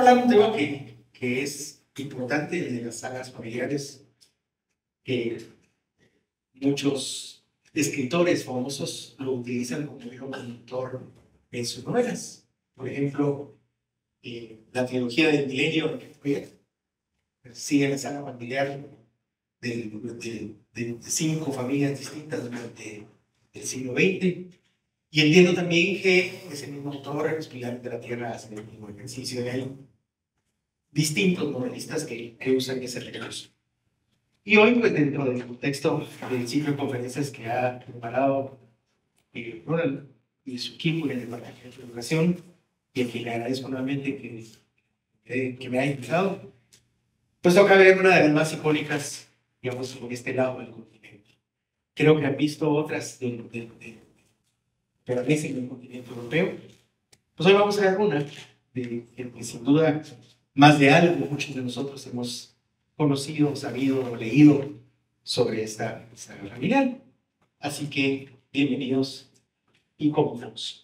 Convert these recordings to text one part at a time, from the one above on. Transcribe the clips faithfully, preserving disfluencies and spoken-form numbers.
hablar de un tema que, que es importante de las sagas familiares, que muchos escritores famosos lo utilizan como hilo conductor en sus novelas. Por ejemplo, eh, la trilogía del milenio sigue la saga familiar de, de, de, de cinco familias distintas durante el siglo veinte. Y entiendo también que ese mismo autor, Los Pilares de la Tierra, hace el mismo ejercicio de ahí. Distintos novelistas que, que usan ese recurso. Y hoy, pues, dentro del contexto del ciclo de conferencias que ha preparado eh, Ronald y su equipo en el Departamento de Educación, y a quien le agradezco nuevamente que, que, que me haya invitado, pues toca ver una de las más icónicas, digamos, por este lado del continente. Creo que han visto otras de, de, de, pertenecen al continente europeo. Pues hoy vamos a ver una de que, que sin duda, más de algo, muchos de nosotros hemos conocido, sabido o leído sobre esta saga familiar. Así que, bienvenidos y comenzamos.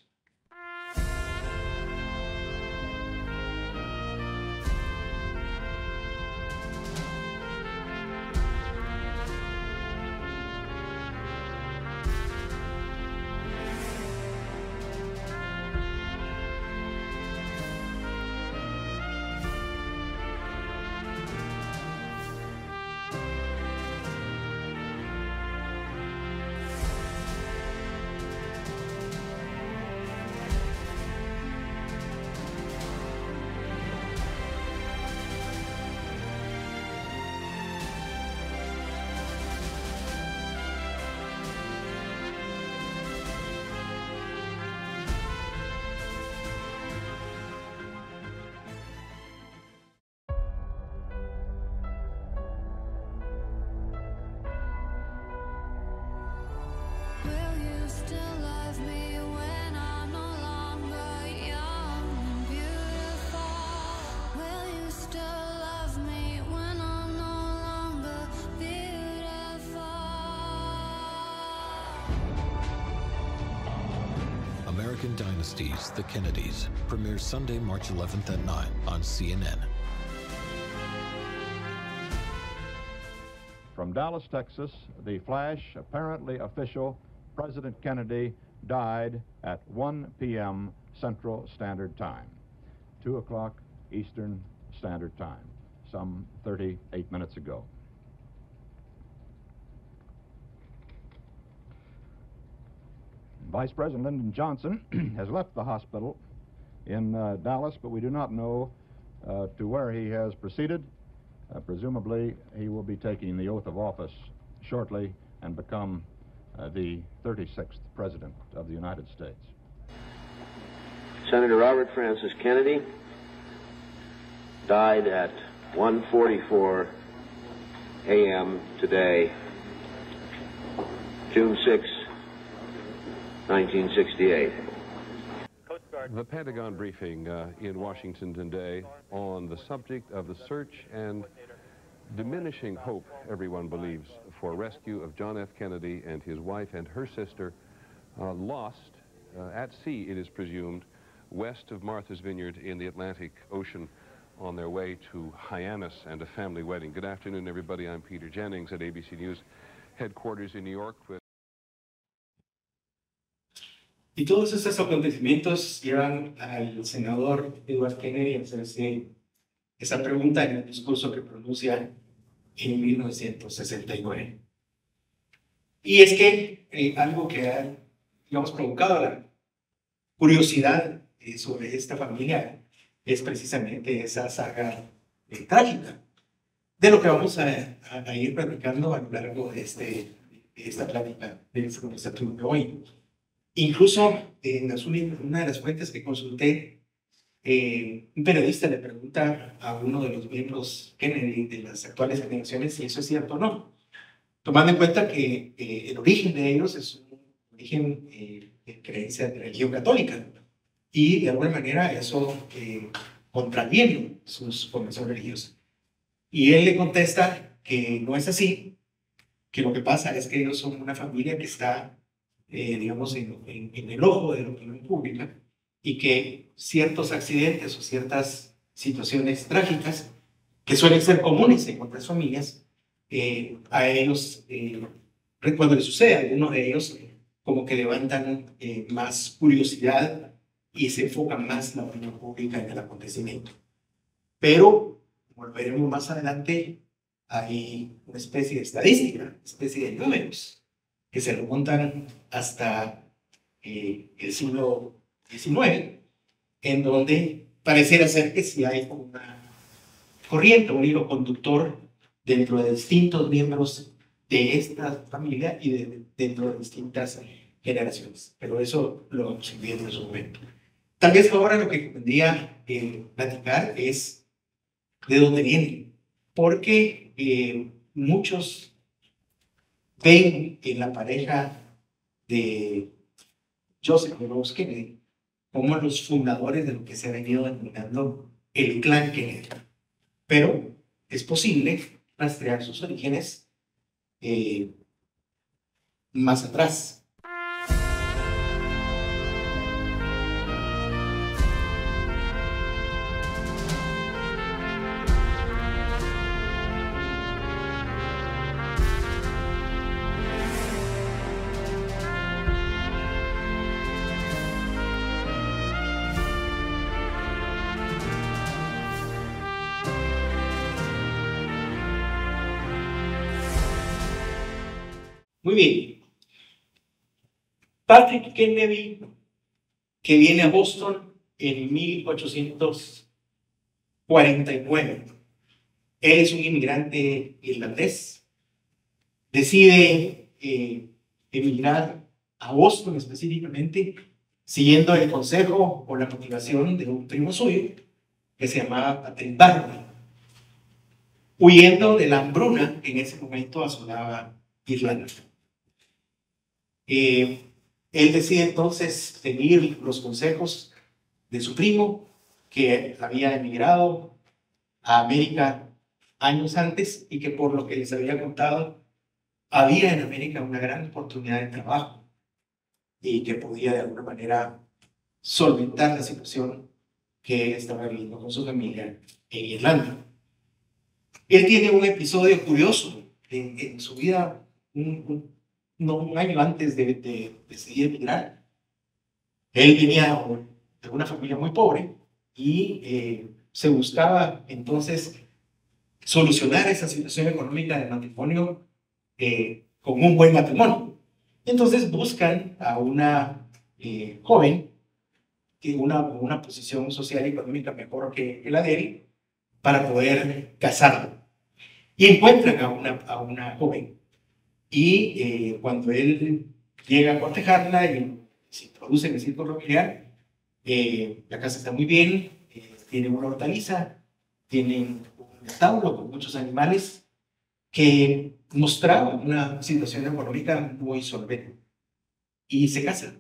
American Dynasties, The Kennedys, premieres Sunday, March eleventh at nine on C N N. From Dallas, Texas, the flash, apparently official, President Kennedy died at one p m Central Standard Time, two o'clock Eastern Standard Time, some thirty-eight minutes ago. Vice President Lyndon Johnson has left the hospital in uh, Dallas, but we do not know uh, to where he has proceeded. Uh, presumably, he will be taking the oath of office shortly and become uh, the thirty-sixth President of the United States. Senator Robert Francis Kennedy died at one forty-four a m today, June sixth, nineteen sixty-eight. The Pentagon briefing uh, in Washington today on the subject of the search and diminishing hope, everyone believes, for rescue of John F. Kennedy and his wife and her sister, uh, lost uh, at sea, it is presumed, west of Martha's Vineyard in the Atlantic Ocean on their way to Hyannis and a family wedding. Good afternoon, everybody. I'm Peter Jennings at A B C News headquarters in New York. With Y todos estos acontecimientos llevan al senador Edward Kennedy a hacerse esa pregunta en el discurso que pronuncia en mil novecientos sesenta y nueve. Y es que eh, algo que ha, digamos, provocado la curiosidad eh, sobre esta familia es precisamente esa saga eh, trágica, de lo que vamos a, a, a ir platicando a lo largo de, este, de esta plática, de esta conversación de hoy. Incluso en las, una de las fuentes que consulté, eh, un periodista le pregunta a uno de los miembros Kennedy de las actuales generaciones si eso es cierto o no, tomando en cuenta que eh, el origen de ellos es un origen eh, de creencia de religión católica y de alguna manera eso eh, contraviene sus convicciones religiosas. Y él le contesta que no es así, que lo que pasa es que ellos son una familia que está Eh, digamos, en, en, en el ojo de la opinión pública y que ciertos accidentes o ciertas situaciones trágicas que suelen ser comunes en otras familias, eh, a ellos, eh, cuando les sucede a algunos de ellos, como que levantan eh, más curiosidad y se enfocan más la opinión pública en el acontecimiento. Pero, como lo veremos más adelante, hay una especie de estadística, una especie de números que se remontan hasta eh, el siglo diecinueve, en donde pareciera ser que sí hay una corriente, un hilo conductor dentro de distintos miembros de esta familia y de, dentro de distintas generaciones. Pero eso lo vamos a ir viendo en su momento. Tal vez ahora lo que convendría eh, platicar es de dónde viene, porque eh, muchos ven en la pareja de Joseph y Rose Kennedy como los fundadores de lo que se ha venido denominando el clan Kennedy. Pero es posible rastrear sus orígenes eh, más atrás. Muy bien. Patrick Kennedy, que viene a Boston en mil ochocientos cuarenta y nueve. Él es un inmigrante irlandés. Decide eh, emigrar a Boston específicamente, siguiendo el consejo o la motivación de un primo suyo que se llamaba Patrick Barney, huyendo de la hambruna que en ese momento asolaba Irlanda. Eh, él decide entonces seguir los consejos de su primo, que había emigrado a América años antes y que, por lo que les había contado, había en América una gran oportunidad de trabajo y que podía de alguna manera solventar la situación que él estaba viviendo con su familia en Irlanda. Él tiene un episodio curioso en, en su vida, un, un no un año antes de, de decidir emigrar. Él venía de una familia muy pobre y eh, se buscaba entonces solucionar esa situación económica del matrimonio eh, con un buen matrimonio. Entonces buscan a una eh, joven con una, una posición social y económica mejor que la de él para poder casarlo. Y encuentran a una, a una joven. Y eh, cuando él llega a cortejarla y se introduce en el círculo familiar, eh, la casa está muy bien, eh, tiene una hortaliza, tienen un establo con muchos animales que mostraban una situación económica muy solvente. Y se casan.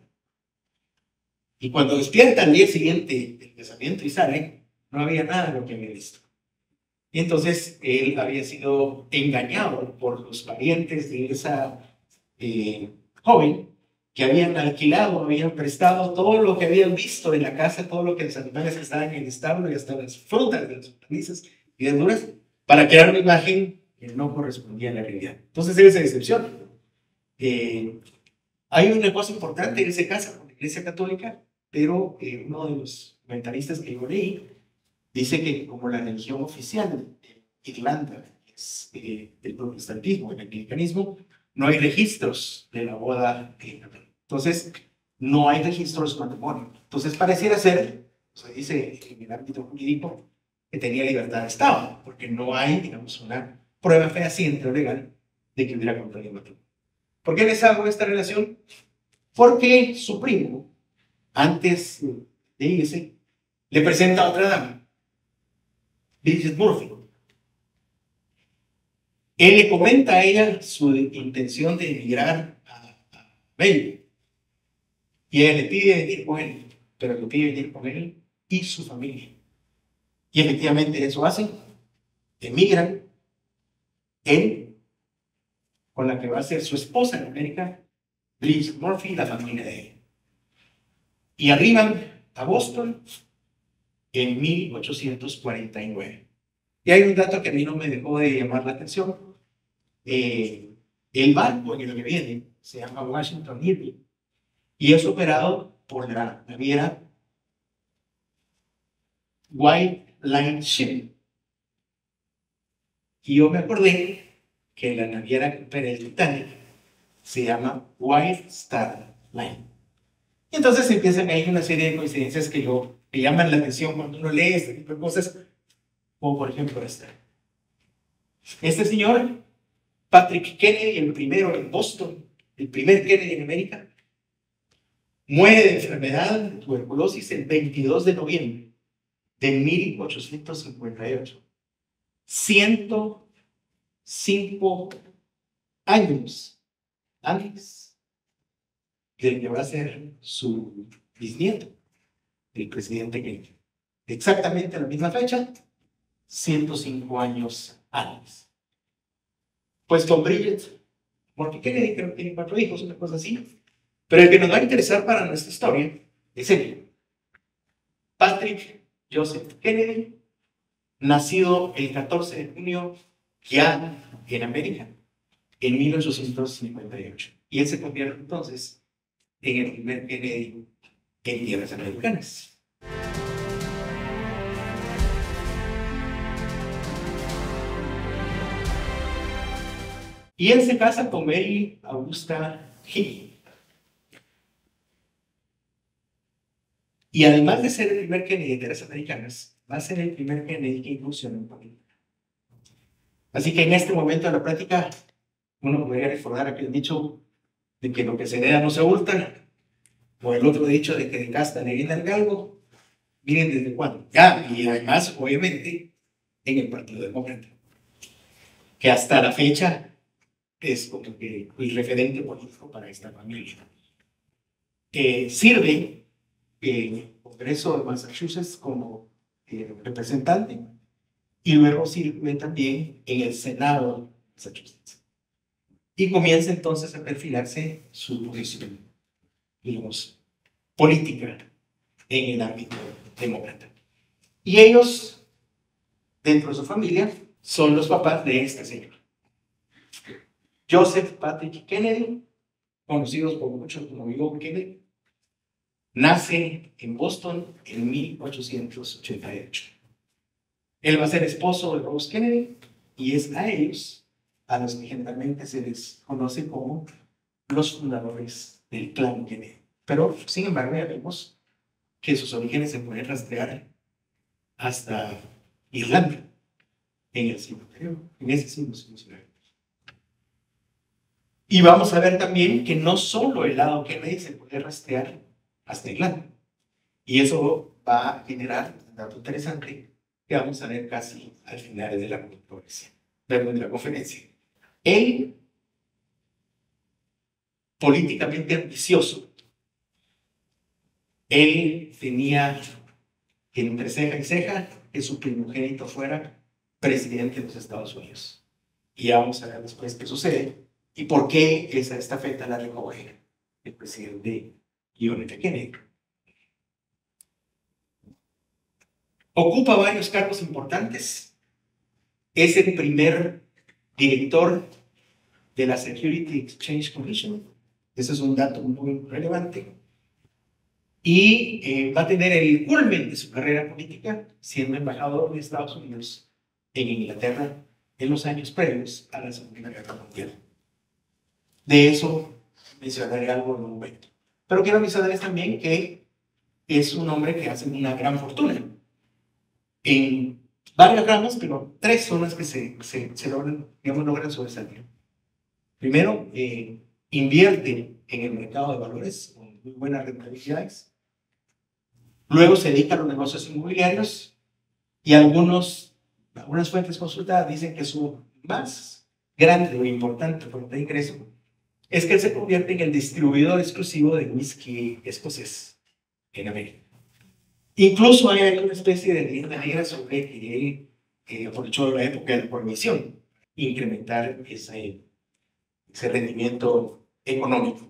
Y cuando despiertan al día siguiente del casamiento y salen, no había nada de lo que había visto. Y entonces él había sido engañado por los parientes de esa eh, joven, que habían alquilado, habían prestado todo lo que habían visto en la casa, todo lo que los animales que estaban en el establo y hasta las frutas de las hortalizas y verduras, para crear una imagen que no correspondía a la realidad. Entonces él se decepciona. Eh, hay una cosa importante, él se casa con la Iglesia Católica, pero eh, uno de los comentaristas que yo leí dice que como la religión oficial de Irlanda es eh, el protestantismo, el anglicanismo, no hay registros de la boda. Eh, entonces, no hay registros de matrimonio. Entonces, pareciera ser, se dice en el ámbito jurídico, que tenía libertad de Estado, porque no hay, digamos, una prueba fehaciente o legal de que hubiera contraído matrimonio. ¿Por qué les hago esta relación? Porque su primo, antes de irse, le presenta a otra dama, Bridget Murphy. Él le comenta a ella su intención de emigrar a, a Maine. Y ella le pide venir con él, pero le pide venir con él y su familia. Y efectivamente eso hacen. Emigran. Él, con la que va a ser su esposa en América, Bridget Murphy y la familia de él. Y arriban a Boston en mil ochocientos cuarenta y nueve. Y hay un dato que a mí no me dejó de llamar la atención. Eh, el barco en el que viene se llama Washington Irving y es operado por la naviera White Line Shipping. Y yo me acordé que la naviera que opera el Titanic se llama White Star Line. Y entonces empiezan ahí una serie de coincidencias que, yo, que llaman la atención cuando uno lee este tipo de cosas, como por ejemplo esta. Este señor, Patrick Kennedy, el primero en Boston, el primer Kennedy en América, muere de enfermedad de tuberculosis el veintidós de noviembre de mil ochocientos cincuenta y ocho. ciento cinco años antes de que va a ser su bisnieto, el presidente Kennedy. Exactamente a la misma fecha, ciento cinco años antes. Pues con Bridget, porque Kennedy creo que tiene cuatro hijos, una cosa así. Pero el que nos va a interesar para nuestra historia es él. Patrick Joseph Kennedy, nacido el catorce de junio ya en América, en mil ochocientos cincuenta y ocho. Y él se convierte entonces en el primer Kennedy en tierras americanas. Y él se casa con Mary Augusta Hill. Y además de ser el primer Kennedy de tierras americanas, va a ser el primer Kennedy que incursiona en política. Así que en este momento de la práctica, uno podría recordar aquel dicho de que lo que se hereda no se hurta, o el otro dicho de que de casta le viene al galgo. Miren desde cuándo. Ya, y además, obviamente, en el Partido Demócrata, que hasta la fecha es como que el referente político para esta familia. Eh, sirve en el Congreso de Massachusetts como eh, representante y luego sirve también en el Senado de Massachusetts. Y comienza entonces a perfilarse su posición, digamos, política en el ámbito demócrata. Y ellos, dentro de su familia, son los papás de este señor. Joseph Patrick Kennedy, conocidos por muchos como John Kennedy, nace en Boston en mil ochocientos ochenta y ocho. Él va a ser esposo de Rose Kennedy y es a ellos a los que generalmente se les conoce como los fundadores del clan Kennedy. Pero, sin embargo, ya vemos que sus orígenes se pueden rastrear hasta Irlanda, en el siglo anterior, en ese siglo, siglo anterior. Y vamos a ver también que no solo el lado Kennedy se puede rastrear hasta Irlanda. Y eso va a generar un dato interesante que vamos a ver casi al final de la conferencia. De la conferencia. Él, políticamente ambicioso, él tenía entre ceja y ceja que su primogénito fuera presidente de los Estados Unidos. Y ya vamos a ver después qué sucede y por qué esa estafeta la recoge el presidente John F. Kennedy. Ocupa varios cargos importantes. Es el primer director de la Security Exchange Commission. Ese es un dato muy relevante. Y eh, va a tener el culmen de su carrera política siendo embajador de Estados Unidos en Inglaterra en los años previos a la Segunda Guerra Mundial. De eso mencionaré algo en un momento. Pero quiero mencionarles también que es un hombre que hace una gran fortuna en varias ramas, pero tres son las que se, se, se logran, digamos, logran sobresalir. Primero, eh, invierte en el mercado de valores con muy buenas rentabilidades. Luego se dedica a los negocios inmobiliarios y algunos, algunas fuentes consultadas dicen que su más grande o importante fuente de ingreso es que él se convierte en el distribuidor exclusivo de whisky escocés en América. Incluso hay una especie de leyenda negra sobre que él eh, aprovechó la época de la prohibición incrementar ese, ese rendimiento económico.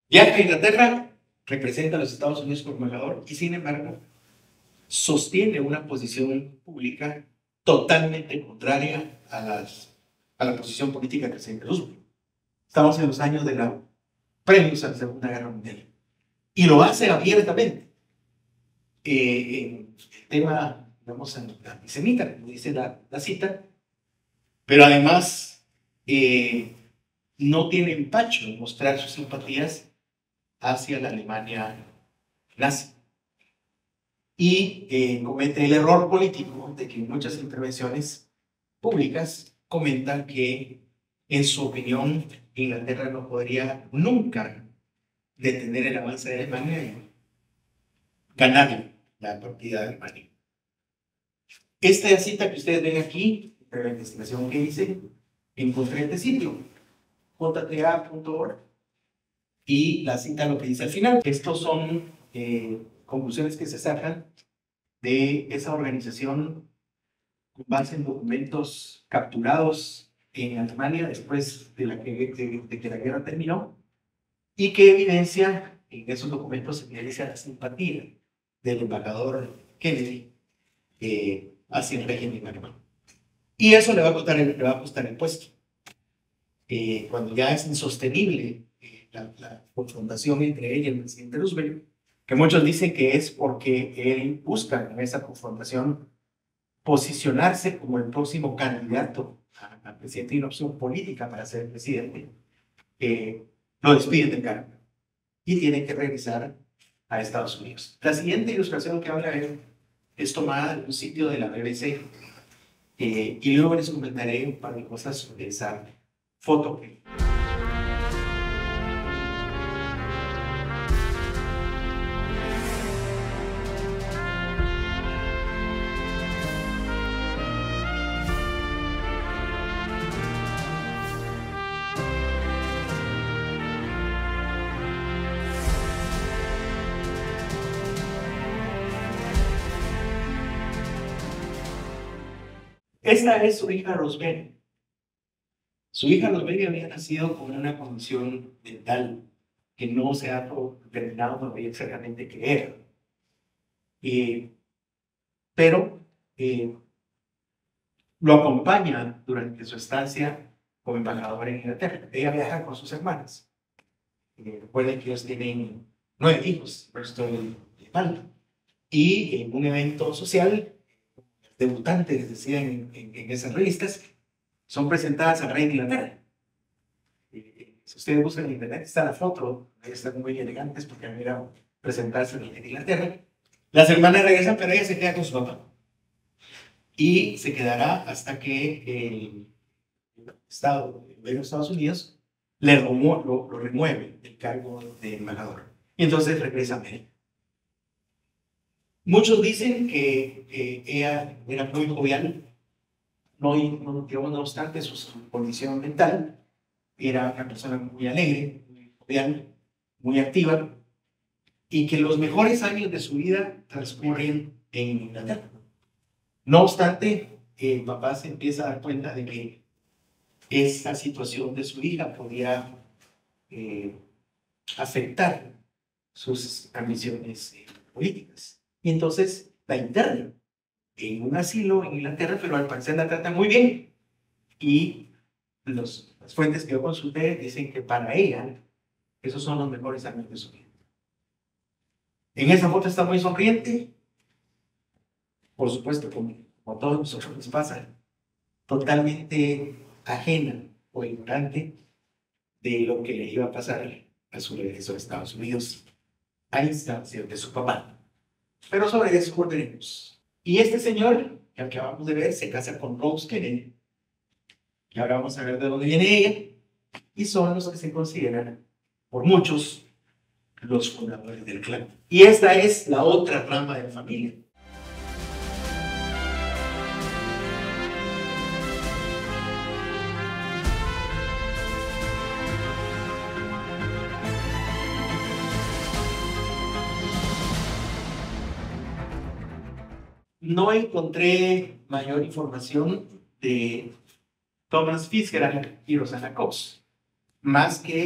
Viaja a Inglaterra, representa a los Estados Unidos como embajador y, sin embargo, sostiene una posición pública totalmente contraria a, las, a la posición política del presidente Roosevelt. Estamos en los años de la previos a la Segunda Guerra Mundial. Y lo hace abiertamente. Eh, en el tema, digamos, antisemita, como dice la, la cita, pero además eh, no tiene empacho en mostrar sus simpatías hacia la Alemania nazi. Y eh, comete el error político de que en muchas intervenciones públicas comentan que, en su opinión, Inglaterra no podría nunca detener el avance de Alemania y ganar la partida de Alemania. Esta cita que ustedes ven aquí, de la investigación que hice, encontré este sitio, j t a punto org, y la cita lo que dice al final. Estos son eh, conclusiones que se sacan de esa organización con base en documentos capturados en Alemania después de, la que, de, de que la guerra terminó, y que evidencia, en esos documentos se evidencia la simpatía del embajador Kennedy eh, hacia el régimen alemán. Y eso le va a costar el, le va a costar el puesto. Eh, cuando ya es insostenible eh, la, la confrontación entre él y el presidente Roosevelt, que muchos dicen que es porque él busca en esa confrontación posicionarse como el próximo candidato a, a presidente y una opción política para ser presidente, eh, lo despiden del cargo y tienen que regresar a Estados Unidos. La siguiente ilustración que habla él es tomada de un sitio de la B B C eh, y luego les comentaré un par de cosas sobre esa foto que esta es su hija Rosemary. Su hija Rosemary había nacido con una condición dental que no se ha determinado todavía exactamente qué era. Eh, pero eh, lo acompaña durante su estancia como embajadora en Inglaterra. Ella viaja con sus hermanas. Eh, recuerden que ellos tienen nueve hijos, pero estoy de mal. Y en un evento social, debutantes, les decía en, en, en esas revistas, son presentadas al rey de Inglaterra. Eh, si ustedes buscan en internet, está la foto, ahí están muy elegantes porque han ido a presentarse al rey de Inglaterra. Las hermanas regresan, pero ella se queda con su papá. Y se quedará hasta que el Estado de los Estados Unidos le remo, lo, lo remueve del cargo de embajador. Y entonces regresa a México. Muchos dicen que eh, ella era muy jovial, no, no, digamos, no obstante su condición mental, era una persona muy alegre, muy jovial, muy activa, y que los mejores años de su vida transcurren en Inglaterra. No obstante, el papá se empieza a dar cuenta de que esta situación de su hija podía eh, afectar sus ambiciones eh, políticas. Y entonces la interna en un asilo en Inglaterra, pero al parecer la trata muy bien. Y los, las fuentes que yo consulté dicen que para ella esos son los mejores años de su vida. En esa foto está muy sonriente. Por supuesto, como, como a todos nosotros les pasa, totalmente ajena o ignorante de lo que le iba a pasar a su regreso a Estados Unidos a instancias de su papá. Pero sobre eso volveremos. Y este señor que acabamos de ver se casa con Rose Kennedy. Y ahora vamos a ver de dónde viene ella. Y son los que se consideran, por muchos, los fundadores del clan. Y esta es la otra rama de la familia. No encontré mayor información de Thomas Fitzgerald y Rosanna Cox, más que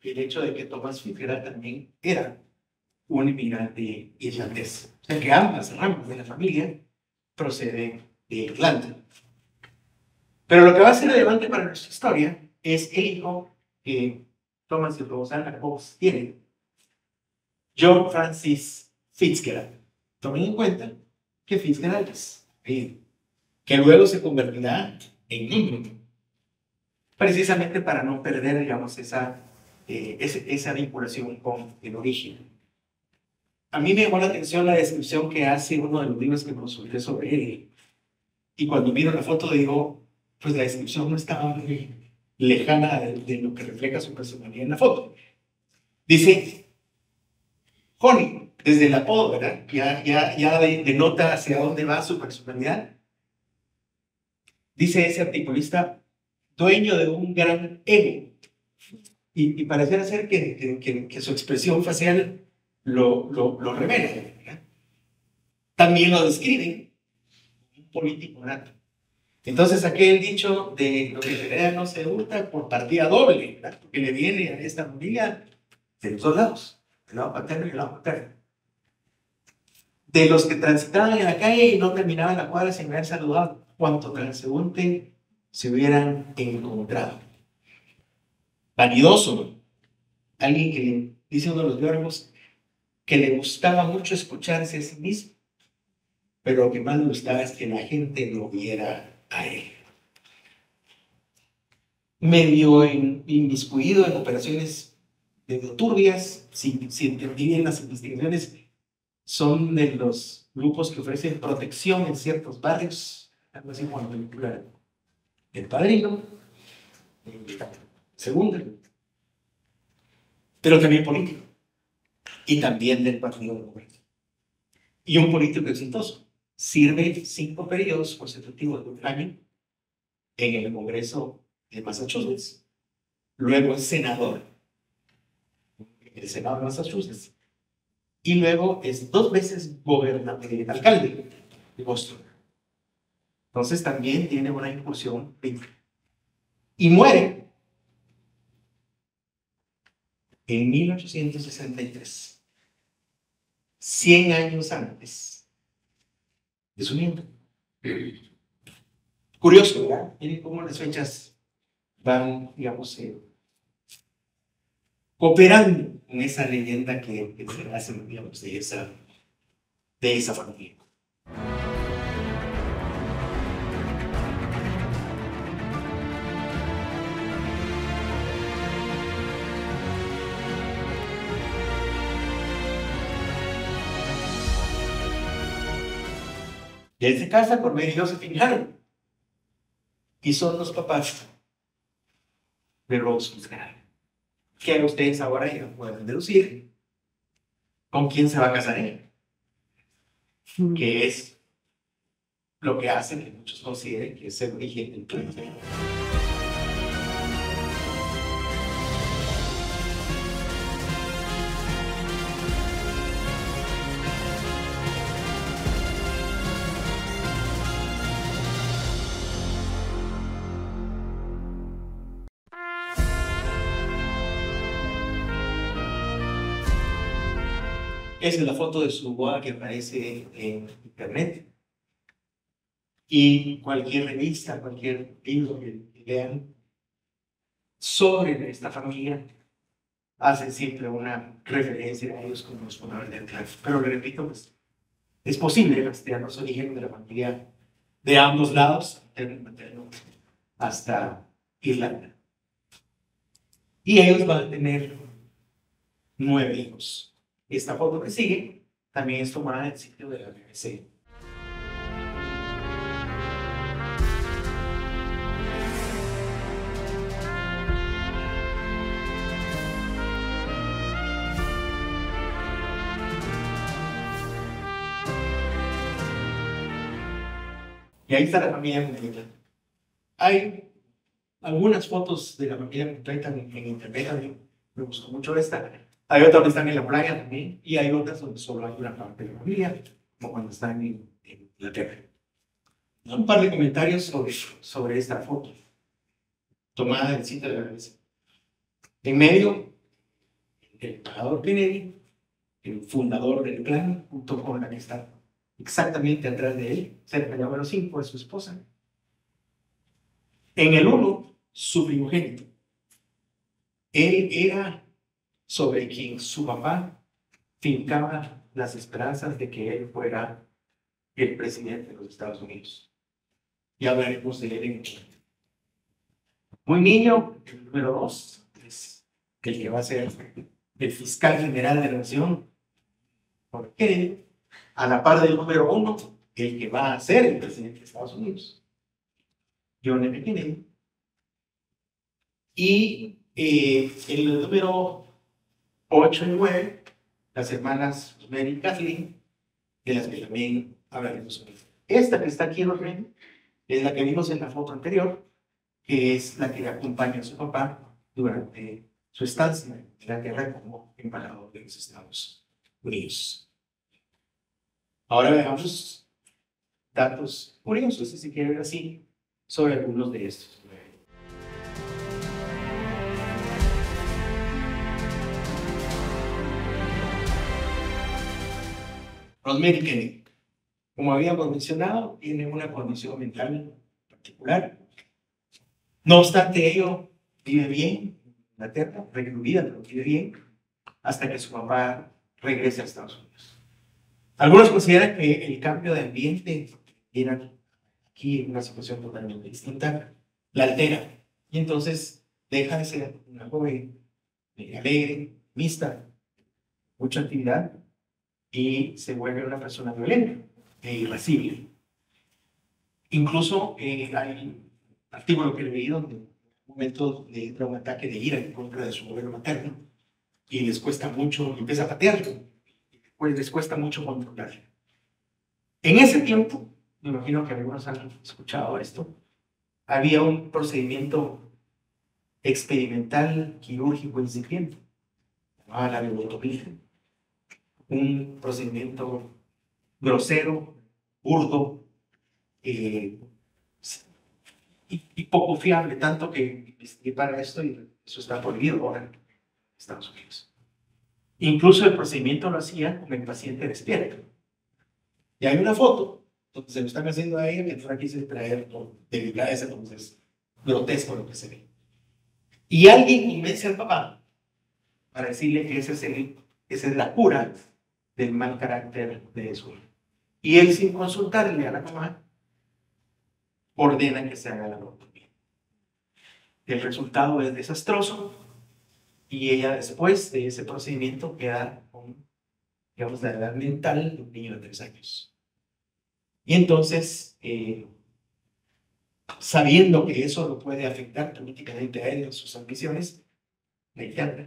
el hecho de que Thomas Fitzgerald también era un inmigrante irlandés. O sea que ambas ramas de la familia proceden de Irlanda. Pero lo que va a ser relevante para nuestra historia es el hijo que Thomas y Rosanna Cox tienen, John Francis Fitzgerald. Tomen en cuenta que Fitzgerald es eh, que luego se convertirá en nombre, precisamente para no perder, digamos, esa, eh, ese, esa vinculación con el origen. A mí me llamó la atención la descripción que hace uno de los libros que consulté sobre él. Y cuando miro la foto digo, pues la descripción no estaba muy lejana de, de lo que refleja su personalidad en la foto. Dice, Honey, desde el apodo, ¿verdad? Ya, ya, ya denota hacia dónde va su personalidad. Dice ese articulista, dueño de un gran ego. Y, y pareciera ser que, que, que, que su expresión facial lo, lo, lo revela, ¿verdad? También lo describen un político nato. Entonces aquel dicho de lo que se vea no se hurta por partida doble, ¿verdad? Porque le viene a esta familia de los dos lados, del lado paterno y del lado materno. De los que transitaban en la calle y no terminaban la cuadra sin haber saludado, cuanto transeúnte se hubieran encontrado. Vanidoso, alguien que dice uno de los biólogos que le gustaba mucho escucharse a sí mismo, pero lo que más le gustaba es que la gente lo viera a él. Medio inmiscuido en operaciones medio turbias, si, si entendí bien las investigaciones, son de los grupos que ofrecen protección en ciertos barrios, algo así como la película El Padrino, Segunda, pero también político, y también del Partido Demócrata. Y un político exitoso. Sirve cinco periodos consecutivos de un año en el Congreso de Massachusetts. Luego es senador en el Senado de Massachusetts. Y luego es dos veces gobernador, eh, alcalde de Boston. Entonces también tiene una incursión. Y muere en mil ochocientos sesenta y tres, cien años antes de su nieto. Curioso, ¿verdad? Miren cómo las fechas van, digamos, eh, cooperando con esa leyenda que, que se hace, digamos, de esa, de esa familia. Y él se casa con Mary Josephine Harris. Y son los papás de Rose Fitzgerald. Que ustedes ahora ya pueden deducir con quién se va a casar ella. Que es lo que hacen que muchos consideren que es el origen del plan. Esa es la foto de su boda que aparece en internet. Y cualquier revista, cualquier libro que lean sobre esta familia, hacen siempre una referencia a ellos como los fundadores del clan. Pero le repito, pues, es posible rastrear los orígenes de la familia de ambos lados, materno y materno, hasta Irlanda. Y ellos van a tener nueve hijos. Esta foto que sigue también es tomada del sitio de la B B C. Y ahí está la familia completa. Hay algunas fotos de la familia completa en, en internet. A mí me gustó mucho esta. Hay otras donde están en la playa también, y hay otras donde solo hay una parte de la familia, como cuando están en, en Inglaterra. Un par de comentarios sobre, sobre esta foto, tomada del sitio de la B B C. En medio, el embajador Kennedy, el fundador del clan, junto con la que está exactamente atrás de él, cerca del número cinco, es su esposa. En el uno, su primogénito. Él era sobre quien su papá fincaba las esperanzas de que él fuera el presidente de los Estados Unidos. Ya hablaremos de él en muy niño. El número dos es el que va a ser el fiscal general de la nación, porque a la par del número uno, el que va a ser el presidente de Estados Unidos, John F. Kennedy. Y eh, el número ocho y nueve, las hermanas Mary y Kathleen, de las que también hablaremos hoy. Esta que está aquí en los reyes es la que vimos en la foto anterior, que es la que acompaña a su papá durante su estancia en la guerra como embajador de los Estados Unidos. Ahora veamos datos curiosos, si se quiere ver así, sobre algunos de estos. Rosemary Kennedy, como habíamos mencionado, tiene una condición mental particular. No obstante ello, vive bien en Inglaterra, recluida, pero vive bien, hasta que su papá regrese a Estados Unidos. Algunos consideran que el cambio de ambiente era aquí en una situación totalmente distinta, la altera, y entonces deja de ser una joven alegre, mixta, mucha actividad, y se vuelve una persona violenta e irascible. Incluso eh, hay un artículo que leí donde en un momento le entra un ataque de ira en contra de su abuelo materno y les cuesta mucho, empieza a patearlo, pues les cuesta mucho controlarlo. En ese tiempo, me imagino que algunos han escuchado esto, había un procedimiento experimental quirúrgico incipiente, llamada la lobotomía. Un procedimiento grosero, burdo eh, y, y poco fiable, tanto que investigué para esto y eso está prohibido ahora en Estados Unidos. Incluso el procedimiento lo hacía con el paciente despierto. Y hay una foto donde se lo están haciendo a ella, que no la quise traer por debilidades, entonces grotesco lo que se ve. Y alguien convence al papá para decirle que ese es el, esa es la cura del mal carácter de su hijo. Y él, sin consultarle a la mamá, ordena que se haga la lobotomía. El resultado es desastroso y ella, después de ese procedimiento, queda con, digamos, la edad mental de un niño de tres años. Y entonces, eh, sabiendo que eso lo puede afectar políticamente a él en sus ambiciones, la interna.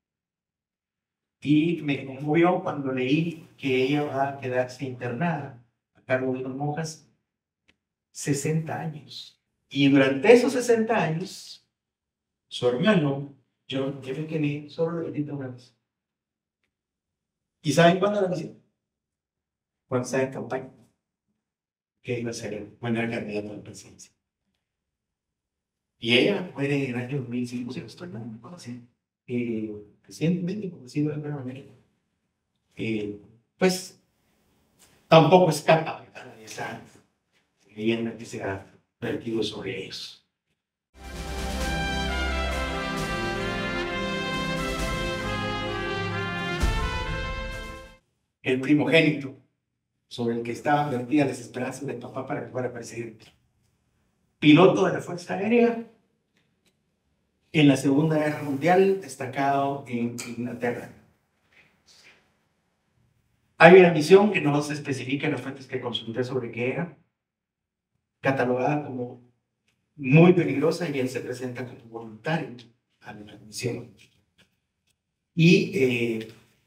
Y me conmovió cuando leí que ella va a quedarse internada a cargo de unas monjas sesenta años. Y durante esos sesenta años, su hermano, John F. Kennedy, solo lo visita una vez. ¿Y saben cuándo la visita? Cuando estaba en campaña, que iba a ser cuando era candidato a la presidencia. Y ella muere en el año dos mil cinco, si no estoy mal, no así. Eh, recientemente conocido de alguna manera, eh, pues tampoco escapa, ¿verdad?, de esa leyenda que se ha vertido sobre ellos. El primogénito, sobre el que estaban vertidas las esperanzas del papá para que fuera presidente. Piloto de la Fuerza Aérea en la Segunda Guerra Mundial, destacado en Inglaterra. Hay una misión que no se especifica en las fuentes que consulté sobre qué era, catalogada como muy peligrosa, y él se presenta como voluntario a la misión. Y eh,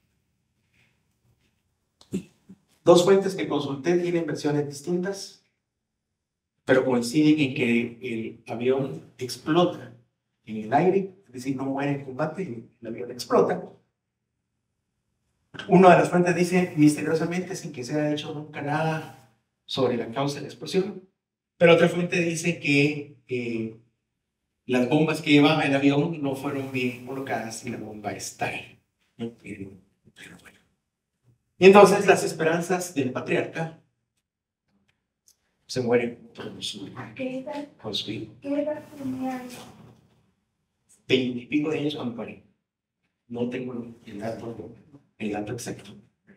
dos fuentes que consulté tienen versiones distintas, pero coinciden en que el avión explota en el aire, es decir, no muere en combate y el avión explota. Una de las fuentes dice misteriosamente sin que se haya hecho nunca nada sobre la causa de la explosión, pero otra fuente dice que eh, las bombas que llevaba el avión no fueron bien colocadas y la bomba estalla. Pero bueno. Entonces las esperanzas del patriarca se mueren con su, con su hijo. Veintipico de años cuando muere. No tengo el dato, el dato exacto.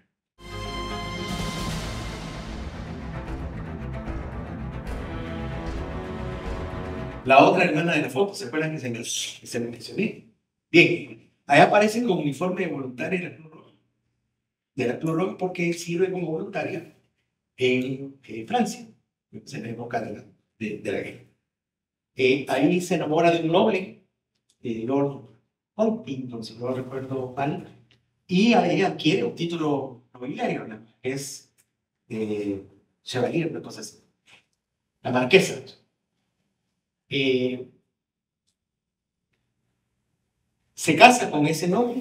La otra hermana de la foto, ¿se acuerdan que se, que se me mencioné? Bien, ahí aparece con uniforme de voluntaria de la Cruz Roja. De la Cruz Roja porque sirve como voluntaria en eh, Francia, en la época de la, de, de la guerra. Eh, ahí se enamora de un noble, de Lord Huntington, si no recuerdo mal, y ahí adquiere un título nobiliario, ¿no? Es eh, Chevalier, una cosa así. La marquesa. Eh, se casa con ese noble.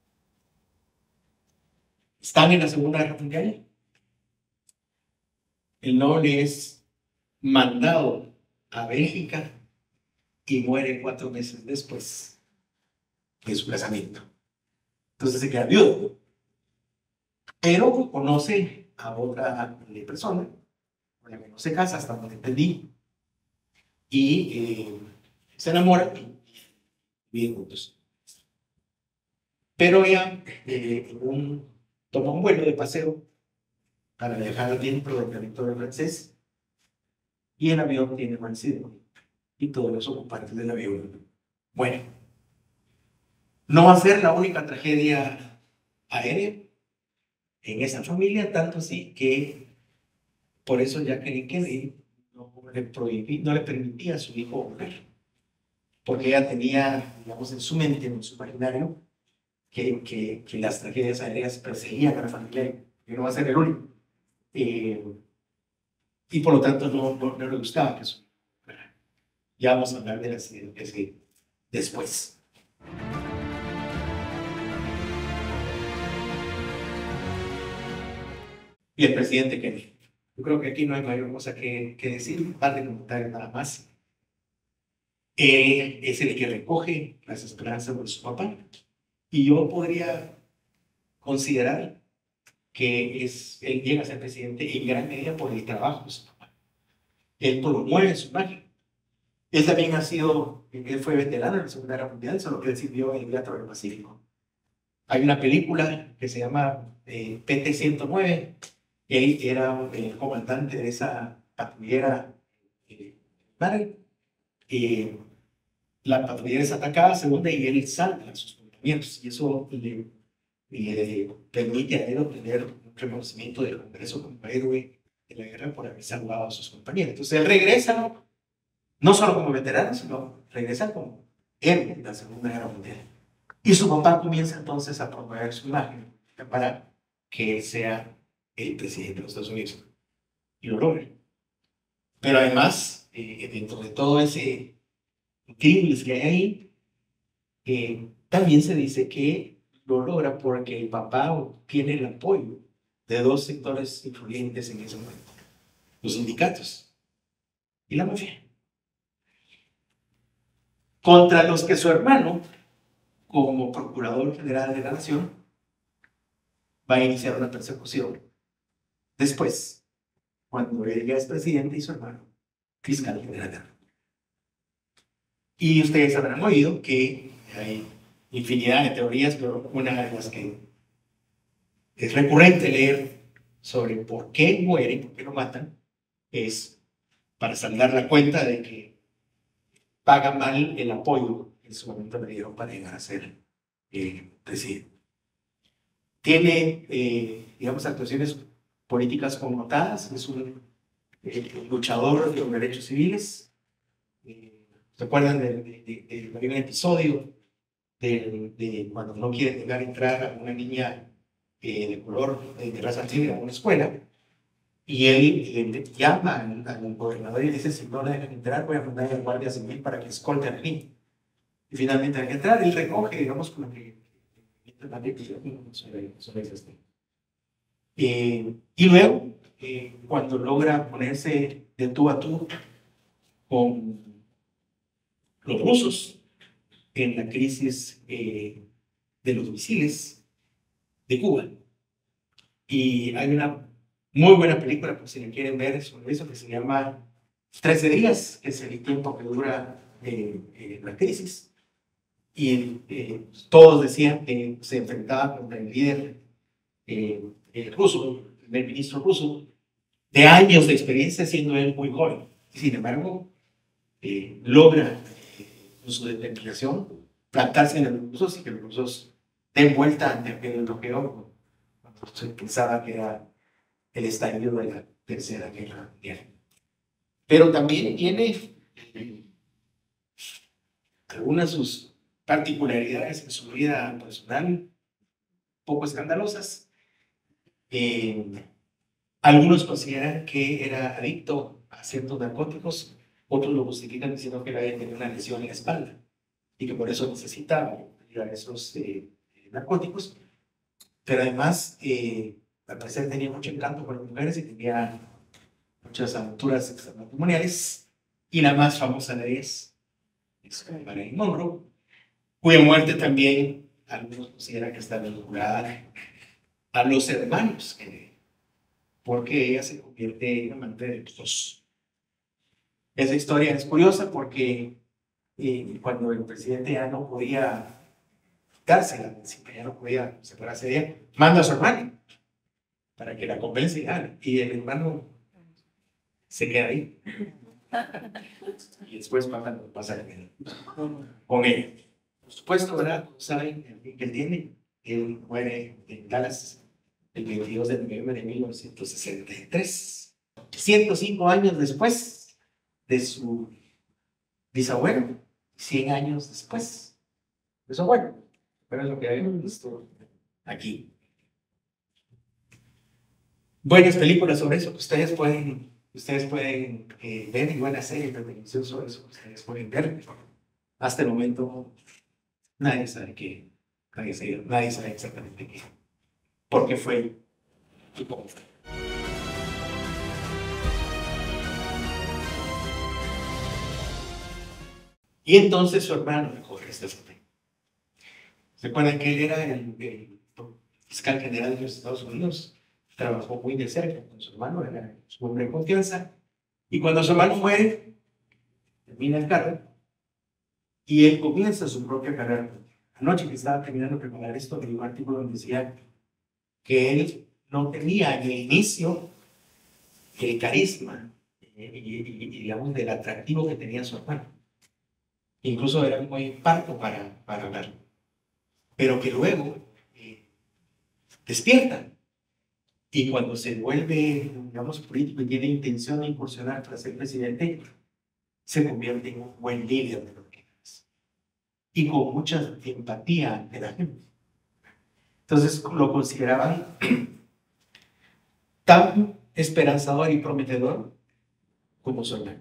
Están en la Segunda Guerra Mundial. El noble es mandado a Bélgica y muere cuatro meses después de su casamiento. Entonces se queda viudo. Pero conoce a otra persona con la que no se casa, hasta donde entendí. Y eh, se enamora y viven juntos. Pero ella eh, un, toma un vuelo de paseo para viajar dentro del territorio francés y el avión tiene un accidente y todos los ocupantes del avión. Bueno, no va a ser la única tragedia aérea en esa familia, tanto así que por eso Jacqueline Kennedy no le, prohibí, no le permitía a su hijo volver, porque ella tenía, digamos, en su mente, en su imaginario, que, que, que las tragedias aéreas perseguían a la familia, que no va a ser el único. Eh, y por lo tanto no, no, no le gustaba que eso. Ya vamos a hablar del accidente después. Y el presidente Kennedy. Yo creo que aquí no hay mayor cosa que, que decir, un par de comentarios nada más. Él es el que recoge las esperanzas de su papá. Y yo podría considerar que es, él llega a ser presidente en gran medida por el trabajo de su papá. Él promueve su imagen. Él también ha sido, él fue veterano en la Segunda Guerra Mundial, solo que él sirvió en el Teatro del Pacífico. Hay una película que se llama eh, P T ciento nueve. Él era el comandante de esa patrullera eh, eh, la patrullera es atacada, se hunde y él salta a sus compañeros. Y eso le, le permite a él obtener un reconocimiento del Congreso como héroe de la guerra por haber salvado a sus compañeros. Entonces él regresa, ¿no? No solo como veterano, sino regresa como héroe de la Segunda Guerra Mundial. Y su papá comienza entonces a promover su imagen para que él sea el presidente de los Estados Unidos. Y lo logra. Pero además, eh, dentro de todo ese crimen que hay ahí, eh, también se dice que lo logra porque el papá obtiene el apoyo de dos sectores influyentes en ese momento: los sindicatos y la mafia, contra los que su hermano, como procurador general de la nación, va a iniciar una persecución después, cuando él ya es presidente y su hermano fiscal general. Y ustedes habrán oído que hay infinidad de teorías, pero una de las que es recurrente leer sobre por qué mueren, por qué lo matan, es para saldar la cuenta de que paga mal el apoyo que en su momento le dieron para llegar a ser eh, presidente. Tiene, eh, digamos, actuaciones políticas connotadas, es un eh, luchador de los derechos civiles. Eh, ¿Se acuerdan de, de, de, de, de un episodio de, de cuando no quiere dejar entrar a una niña eh, de color, eh, de raza negra a una escuela? Y él eh, llama al, al gobernador y le dice: si no la dejan entrar, voy a mandar a la Guardia Civil para que escolte a la niña. Y finalmente hay que entrar. Él recoge, digamos, como que sobre, sobre este. Eh, y luego, eh, cuando logra ponerse de tú a tú con los rusos en la crisis eh, de los misiles, de Cuba. Y hay una muy buena película, por si la quieren ver, sobre eso, que se llama trece días, que es el tiempo que dura eh, eh, la crisis. Y eh, todos decían que se enfrentaba contra el líder eh, el ruso, el primer ministro ruso, de años de experiencia, siendo él muy joven. Sin embargo, eh, logra, eh, con su determinación, plantarse en los rusos y que los rusos den vuelta ante aquel bloqueo cuando se pensaba que era el estallido de la Tercera Guerra Mundial. Pero también tiene eh, algunas de sus particularidades en su vida personal poco escandalosas. Eh, algunos consideran que era adicto a ciertos narcóticos, otros lo justifican diciendo que había tenido una lesión en la espalda y que por eso necesitaba ir a esos eh, narcóticos, pero además eh, al parecer tenía mucho encanto por las mujeres y tenía muchas aventuras extramatrimoniales, y la más famosa de ellas es Marilyn Monroe, cuya muerte también algunos consideran que está vinculada a los hermanos, porque ella se convierte en amante de los dos. Esa historia es curiosa porque eh, cuando el presidente ya no podía quitársela, ya no podía separarse de ella, manda a su hermano para que la convence y gane, y el hermano se queda ahí. Y después pasa, pasa con ella. Por supuesto, ¿verdad? Saben que él tiene. Él muere en Dallas el veintidós de noviembre de mil novecientos sesenta y tres. ciento cinco años después de su bisabuelo, cien años después de su abuelo. Pero es lo que habíamos visto aquí. Buenas películas sobre eso que ustedes pueden, ustedes pueden eh, ver, y buenas series de televisión sobre eso que ustedes pueden ver. Hasta el momento nadie sabe qué, nadie sabe, nadie sabe exactamente qué, por qué fue y cómo fue. Y entonces su hermano recoge este papel. ¿Se acuerdan que él era el, el fiscal general de los Estados Unidos? Trabajó muy de cerca con su hermano, era su hombre de confianza. Y cuando su hermano muere, termina el cargo y él comienza su propia carrera. Anoche que estaba terminando de preparar esto, leí un artículo donde decía que él no tenía en el inicio el carisma y, y, y digamos, del atractivo que tenía su hermano. Incluso era muy parco para, para hablar. Pero que luego eh, despierta. Y cuando se vuelve, digamos, político y tiene intención de incursionar para ser presidente, se convierte en un buen líder de los demás. Y con mucha empatía de la gente. Entonces lo consideraban tan esperanzador y prometedor como su hermano.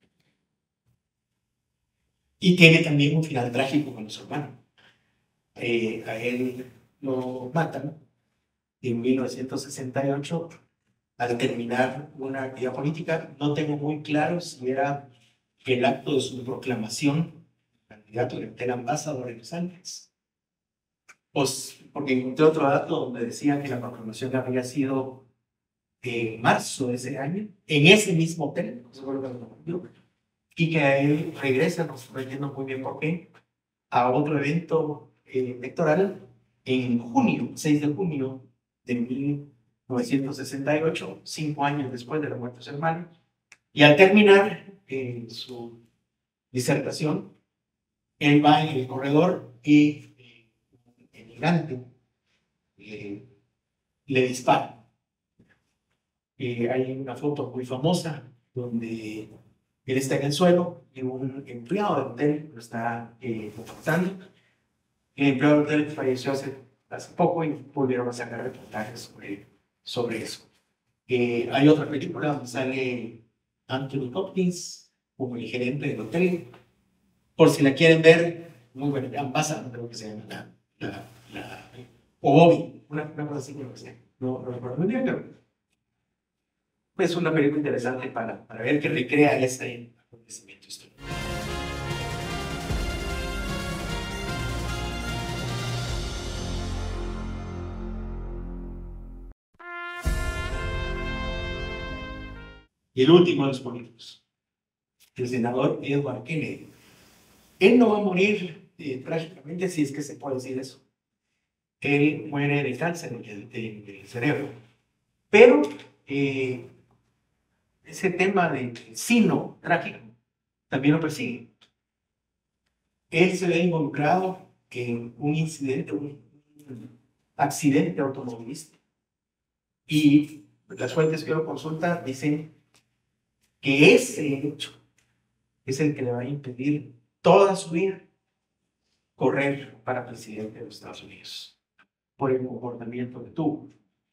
Y tiene también un final trágico con su hermano. Eh, a él lo matan en mil novecientos sesenta y ocho al terminar una actividad política. No tengo muy claro si era el acto de su proclamación candidato del ambasador en Los Ángeles, pues, porque encontré otro dato donde decía que la proclamación había sido en marzo de ese año, en ese mismo hotel, no sé por qué, y que él regresa, no estoy viendo muy bien por qué, a otro evento eh, electoral en junio, seis de junio de mil novecientos sesenta y ocho, cinco años después de la muerte de su hermano, y al terminar eh, su disertación, él va en el corredor y eh, un emigrante eh, le dispara. Eh, hay una foto muy famosa donde él está en el suelo y un empleado del hotel lo está eh, confrontando. El empleado del hotel falleció hace, hace poco y volvieron a sacar reportajes sobre, sobre eso. Eh, hay otra película donde sale Anthony Hopkins como el gerente del hotel. Por si la quieren ver, muy buena. Ambassador, creo que se llama la, la, la o Bobby, una, una cosa así, creo que sea. No, no recuerdo muy bien, pero es una película interesante para, para ver que recrea ese acontecimiento histórico. Y el último de los políticos, el senador Edward Kennedy. Él no va a morir eh, trágicamente, si es que se puede decir eso. Él muere de cáncer del, del, del cerebro. Pero eh, ese tema del sino trágico también lo persigue. Él se ve involucrado en un incidente, un, un accidente automovilístico. Y las fuentes que lo consultan dicen que ese hecho es el que le va a impedir toda su vida correr para presidente de los Estados Unidos por el comportamiento que tuvo.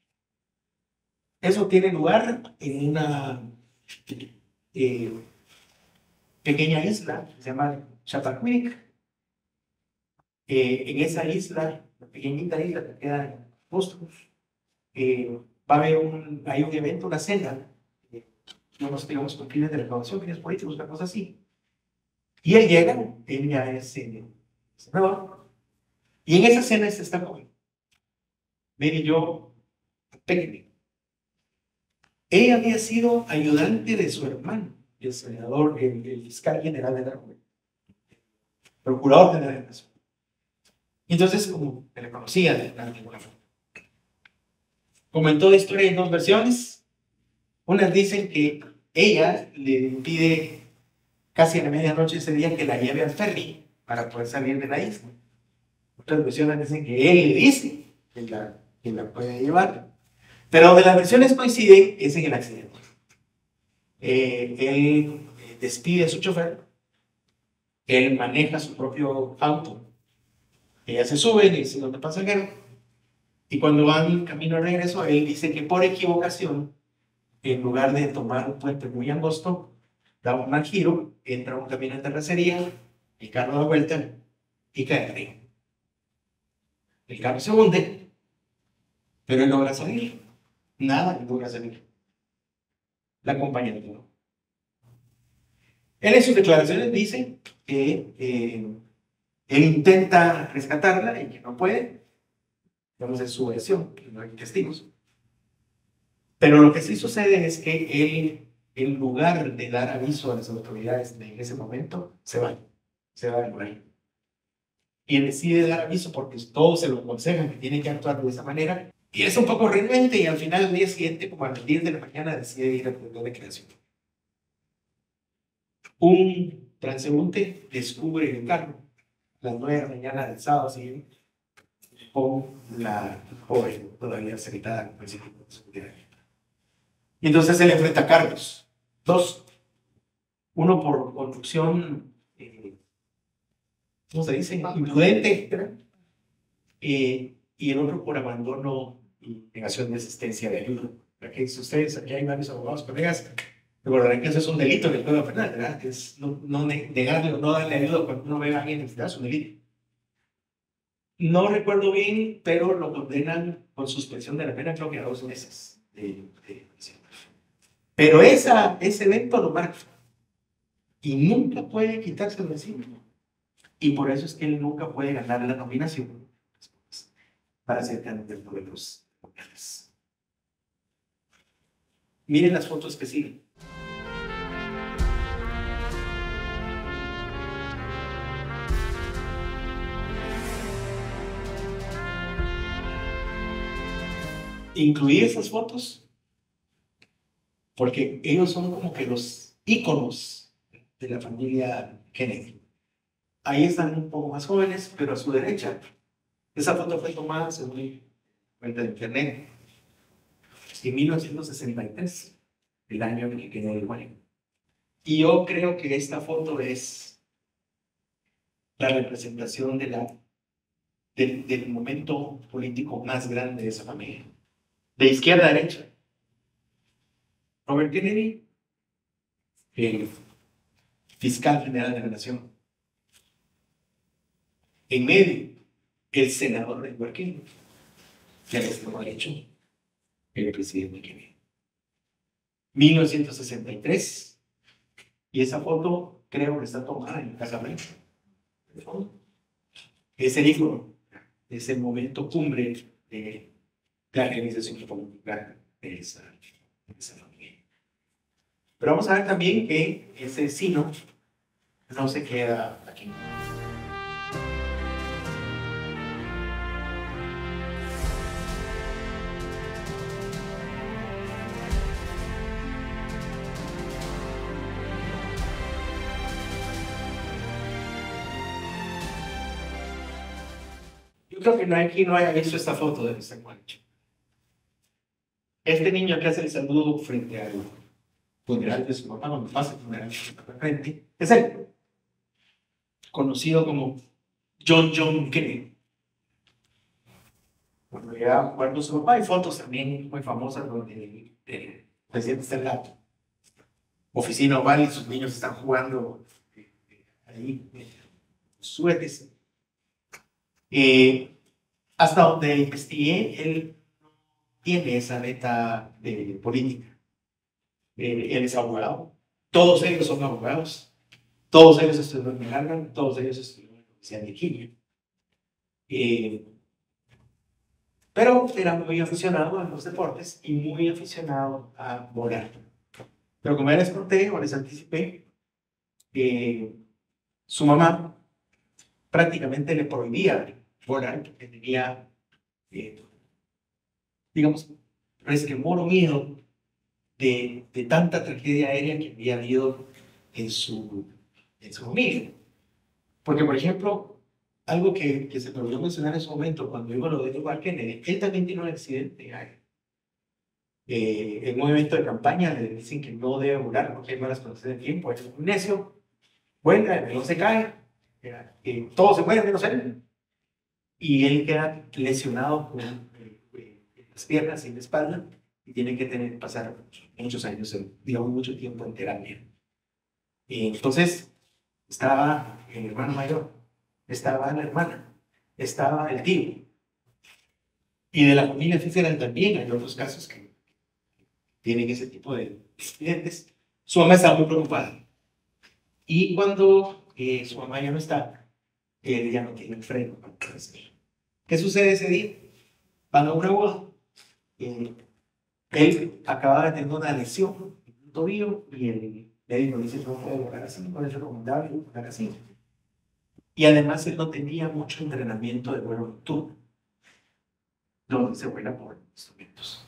Eso tiene lugar en una eh, pequeña isla que se llama Chappaquiddick. Eh, en esa isla, la pequeñita isla que queda en Boston, eh, va a haber un, hay un evento, una cena, eh, digamos, digamos con fines de recaudación, fines políticos, una cosa así. Y él llega, él ya es eh, senador, y en esa cena se está con Mary Jo Peckney. Ella había sido ayudante de su hermano, el senador, el, el fiscal general de la República, procurador general de la Nación. Y entonces, como que le conocía de alguna forma. Comentó la historia en dos versiones. Unas dicen que ella le pide casi a la medianoche ese día que la lleve al ferry para poder salir de la isla. Otras versiones dicen que él le dice que la, que la puede llevar. Pero de las versiones coinciden es en el accidente. Eh, él despide a su chofer, él maneja su propio auto, ella se sube en el segundo pasajero, y cuando van camino de regreso, él dice que por equivocación, en lugar de tomar un puente muy angosto, da un mal giro, entra un camino de terracería, el carro da vuelta y cae al río. El carro se hunde, pero él logra salir. Nada, él logra salir. La compañía de todo. Él en sus declaraciones dice que eh, él intenta rescatarla y que no puede. Digamos, es su versión, que no hay testigos. Pero lo que sí sucede es que él, en lugar de dar aviso a las autoridades en ese momento, se va. Se va del lugar. Y él decide dar aviso porque todos se lo aconsejan que tiene que actuar de esa manera. Y es un poco renuente y al final del día siguiente, como a las diez de la mañana, decide ir al punto de creación. Un transeúnte descubre el carro a las nueve de la mañana del sábado siguiente con la joven todavía secretada con el circuito de seguridad. Y entonces se le enfrenta a cargos. Dos. Uno por conducción, eh, ¿cómo se dice? Imprudente. Eh, y el otro por abandono y negación de asistencia de ayuda. Aquí, si ustedes, aquí hay varios abogados, colegas, recordarán que eso es un delito en el Código Penal, ¿verdad? Es no, no negarle o no darle ayuda cuando uno ve a alguien en necesidad, es un delito. No recuerdo bien, pero lo condenan con suspensión de la pena, creo que a dos meses de prisión. Pero esa, ese evento lo marca y nunca puede quitarse de encima. Y por eso es que él nunca puede ganar la nominación para ser candidato de los locales. Miren las fotos que siguen. Incluí esas fotos porque ellos son como que los íconos de la familia Kennedy. Ahí están un poco más jóvenes, pero a su derecha. Esa foto fue tomada, según mi cuenta de internet, en mil novecientos sesenta y tres, el año en que Kennedy muere. Y yo creo que esta foto es la representación de la, del, del momento político más grande de esa familia. De izquierda a derecha. Robert Kennedy, el fiscal general de la nación. En medio, el senador de Edward Kennedy, que al extremo derecho, el presidente Kennedy. mil novecientos sesenta y tres, y esa foto creo que está tomada en la Casa Blanca. Es el ícono, es el momento cumbre de la organización política de esa, de esa familia. Pero vamos a ver también que ese sino no se queda aquí. Yo creo que no hay, aquí no haya visto esta foto de este cuancho. Este niño que hace el saludo frente al funeral de su mamá, cuando pasa el funeral de frente, es él, conocido como John John Kennedy. Cuando llega a jugar con su papá, hay fotos también muy famosas donde el, el presidente está en la oficina oval y sus niños están jugando eh, eh, ahí, eh, suetes. Eh, hasta donde investigué, él tiene esa meta de política. Eh, él es abogado, todos ellos son abogados, todos ellos estudiaron en Harvard, todos ellos estudiaron en la Universidad de Virginia. Eh, pero era muy aficionado a los deportes y muy aficionado a volar. Pero como ya les conté o les anticipé, eh, su mamá prácticamente le prohibía volar porque tenía, eh, digamos, resquemor o miedo de, de tanta tragedia aérea que había habido en su, en su familia. Porque, por ejemplo, algo que, que se me olvidó mencionar en su momento, cuando digo lo de Edward Kennedy, él también tiene un accidente aéreo. Eh, en un evento de campaña le dicen que no debe volar porque hay malas condiciones de tiempo, es un necio, vuela, el avión se cae, eh, todos se mueren menos él, y él queda lesionado con eh, eh, las piernas y la espalda, y tiene que tener, pasar muchos años, digamos mucho tiempo en terapia. Y entonces estaba el hermano mayor, estaba la hermana, estaba el tío, y de la familia Fitzgerald también hay otros casos que tienen ese tipo de accidentes. Su mamá estaba muy preocupada, y cuando eh, su mamá ya no está, él ya no tiene el freno para hacer. ¿Qué sucede ese día? Van a una boda. Eh, él acababa de tener una lesión en un tobillo y el médico dice: no puede volar así, no es recomendable volar así. Y además él no tenía mucho entrenamiento de vuelo nocturno, donde se vuela por instrumentos.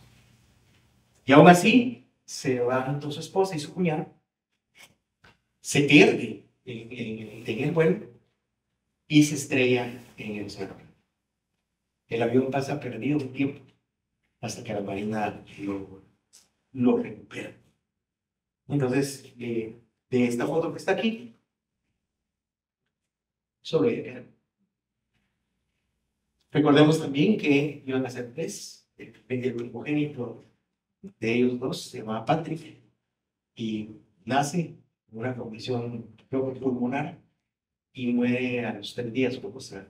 Y aún así, se van con su esposa y su cuñado, se pierde en, en, en el vuelo y se estrella en el cielo. El avión pasa perdido un tiempo hasta que la marina lo, lo recupera. Entonces, eh, de esta foto que está aquí, sobre recordemos también que iban a ser tres. El primogénito de ellos dos se llama Patrick y nace con una condición pulmonar y muere a los tres días. Poco sea.